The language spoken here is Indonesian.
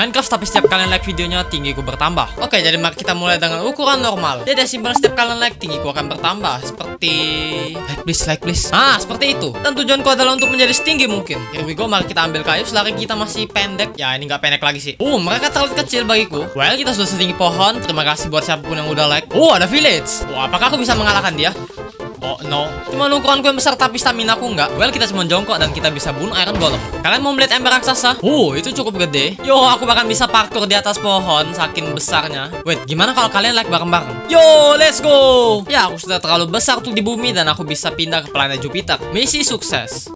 Minecraft, tapi setiap kalian like videonya, tinggiku bertambah. Oke, jadi mari kita mulai dengan ukuran normal. Jadi simpel, setiap kalian like, tinggiku akan bertambah. Seperti like please. Nah, seperti itu. Dan tujuanku adalah untuk menjadi setinggi mungkin. Here we go, mari kita ambil kayu. Selari kita masih pendek. Ya, ini nggak pendek lagi sih. Mereka terlalu kecil bagiku. Well, kita sudah setinggi pohon. Terima kasih buat siapapun yang udah like. Ada village. Apakah aku bisa mengalahkan dia? Oh no, cuma ukuranku yang besar tapi stamina aku enggak. Well, kita cuma jongkok dan kita bisa bunuh iron golem. Kalian mau melihat ember raksasa? Itu cukup gede. Yo, aku bahkan bisa parkour di atas pohon saking besarnya. Wait, gimana kalau kalian like bareng-bareng? Yo, let's go. Ya, aku sudah terlalu besar tuh di bumi dan aku bisa pindah ke planet Jupiter. Misi sukses.